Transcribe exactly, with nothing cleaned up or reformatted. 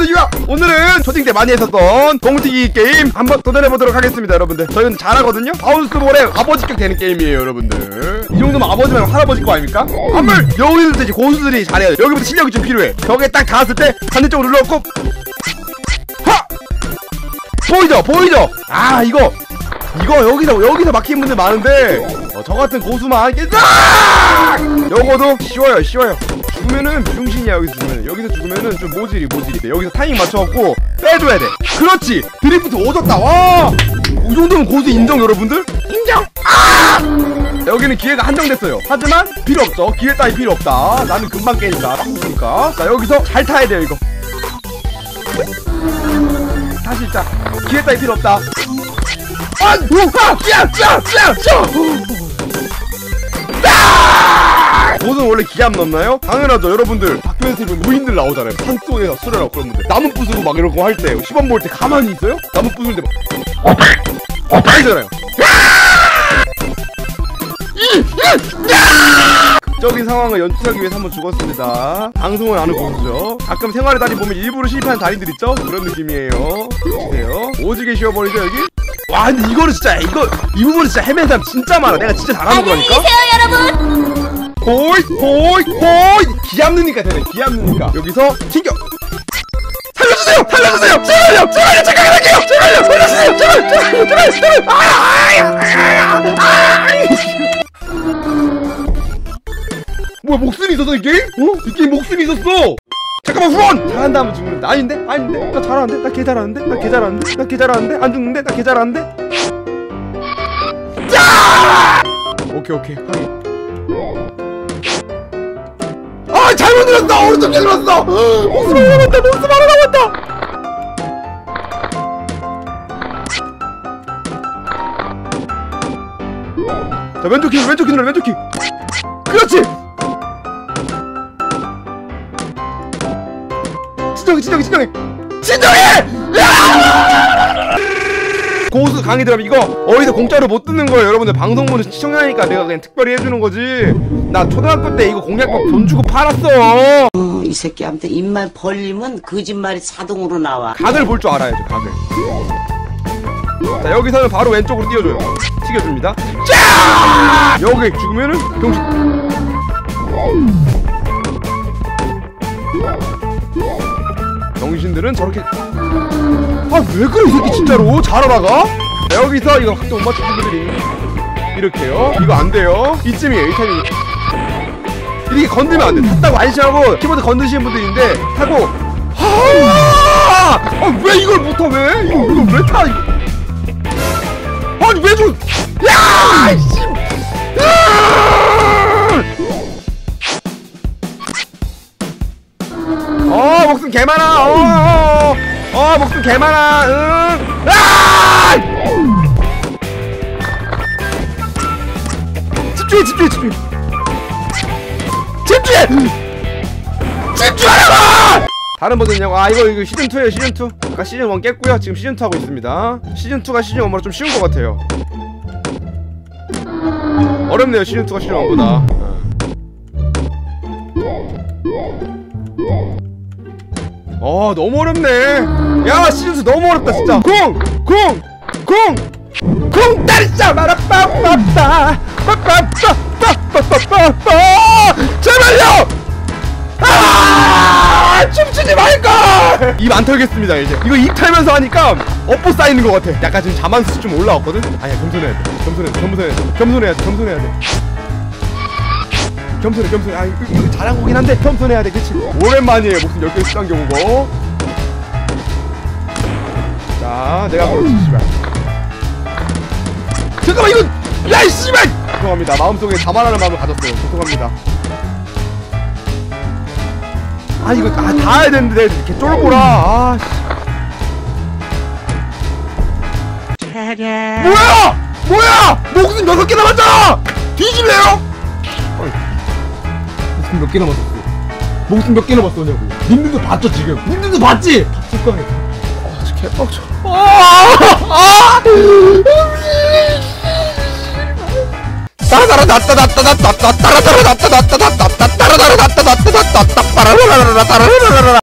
여러분들, 오늘은 초딩 때 많이 했었던 공튀기 게임 한번 도전해보도록 하겠습니다. 여러분들, 저희는 잘하거든요. 바운스볼에 아버지격 되는 게임이에요. 여러분들, 이 정도면 아버지 말고 할아버지거 아닙니까? 한물 여기서 이제 고수들이 잘해야 돼. 여기부터 실력이 좀 필요해. 벽에 딱 닿았을 때 반대쪽으로 눌러놓고 하! 보이죠? 보이죠? 아, 이거 이거 여기서 여기서 막힌 분들 많은데 어, 저 같은 고수만 깼다! 요거도 쉬워요. 쉬워요. 죽으면은 병신이야. 여기서 죽으면 여기서 죽으면은 좀 모질이 모질이 돼. 여기서 타이밍 맞춰갖고 빼줘야 돼. 그렇지. 드리프트 오졌다. 와, 이 정도면 고수 인정. 여러분들 인정. 아! 여기는 기회가 한정됐어요. 하지만 필요 없죠. 기회 따위 필요 없다. 나는 금방 깨니까. 그러니까 자, 여기서 잘 타야 돼요. 이거 다시 자, 기회 따위 필요 없다. 아! 우와! 야! 야! 야! 고수는 원래 기합 넣나요? 당연하죠. 여러분들, 학교에서 보면 무인들 나오잖아요. 산속에서 수련하고 그런 분들 나무 부수고 막 이런 거 할 때 시범 볼 때 가만히 있어요? 나무 부술 때 막 아니잖아요. 극적인 상황을 연출하기 위해서 한번 죽었습니다. 방송을 아는 고수죠. 가끔 생활의 달인 보면 일부러 실패하는 달인들 있죠? 그런 느낌이에요. 보세요. 오지게 쉬어버리죠 여기? 와, 근데 이거는 진짜 이거 이 부분은 진짜 헤맨 사람 진짜 많아. 내가 진짜 잘하는 거라니까. 안녕히 계세요 여러분. 호이 호이 호이. 기합 넣으니까 되네. 기합 넣으니까. 여기서 튕겨. 살려주세요! 살려주세요! 제발요! 제발요! 잠깐 갈게요! 제발요! 살려주세요! 제발! 제발! 제발! 제발! 아아아아아아! 뭐야, 목숨이 있었어 이 게임? 어? 이 게임 목숨이 있었어! 잠깐만, 후원! 잘한다 하면 죽는다. 아닌데? 아닌데? 나 잘하는데? 나 개 잘하는데? 나 개 잘하는데? 나 개 잘하는데? 안 죽는데? 나 개 잘하는데? 짜! 오케이 오케이 확인. 아, 잘못 눌렀어! 오른쪽 개 눌렀어! 목숨 하나 남았다! 목숨 하나 남았다! 자, 왼쪽 키 왼쪽 키 눌러. 왼쪽 키. 그렇지! 진정해 진정해 진정해 진정해! 야! 고수 강의 들어가면 이거 어디서 공짜로 못 듣는 거예요. 여러분들, 방송보는 시청자니까 내가 그냥 특별히 해주는 거지. 나 초등학교 때 이거 공략법 돈 주고 팔았어. 어, 이 새끼한테 입만 벌리면 거짓말이 자동으로 나와. 각을 볼 줄 알아야죠. 각을. 자, 여기서는 바로 왼쪽으로 띄워줘요. 튀겨줍니다. 짜! 여기 죽으면은 병신. 병신들은 저렇게. 아, 왜 그래 이 새끼 진짜로. 잘 알아가? 자, 여기서 이거 각도 못 맞추는 분들이 이렇게요. 이거 안 돼요. 이쯤이에요. 이 타이밍. 이렇게 건들면 안 돼. 탔다고 안심하고 키보드 건드시는 분들인데 타고. 아, 아, 왜 이걸 못 타? 왜? 이거 이거 왜 타? 이거. 아니 왜 저? 야! 씨! 어, 목숨 개 많아. 어, 어, 어, 어, 목숨 개 많아. 응. 아! 집중해, 집중해, 집중해. 집중해! 집중하라고! 다른 버전이냐고? 아, 이거 이거 시즌 투예요. 시즌 투. 아까 시즌 원 깼고요. 지금 시즌 투 하고 있습니다. 시즌 투가 시즌 원보다 좀 쉬운 것 같아요. 어렵네요. 시즌 투가 시즌 원보다. 어, 너무 어렵네. 야, 시즌 투 너무 어렵다 진짜. 쿵! 쿵! 쿵! 쿵! 따리자! 마라빠빠빠! 빠빠빠빠빠빠빠빠! 제발요! 아! 춤추지 말걸! 입 안 털겠습니다. 이제 이거 입 털면서 하니까 업보 쌓이는 것 같아. 약간 지금 자만수 좀 올라왔거든? 아니야, 겸손해야 돼. 겸손해야 돼. 겸손해야 돼. 겸손해야 돼. 겸손해야 돼. 겸손해, 겸손해. 아, 이거, 이거 잘한 거긴 한데 겸손해야 돼. 그치? 오랜만이에요. 목숨 열 개 수단 경우고. 자, 내가 그렇지, 씨발. 잠깐만, 이건! 야, 이 씨발! 죄송합니다. 마음속에 자만하는 마음을 가졌어요. 죄송합니다. 아, 이거 아, 다 해야 되는데 이렇게 쫄보라. 아, 씨. 뭐야! 뭐야! 목숨 여섯 개 남았잖아! 뒤질래요? 어이. 목숨 몇 개 남았어? 목숨 몇 개 남았어냐고. 님들도 봤죠 지금? 님들도 봤지? 봤을 거야. 아, 진짜 개빡쳐. 아! 아! 따라따라 따따 따따 따따 따따 따라따라 따따 따따 따따 따라따라 따따 따따 따따 따라라라라라라라라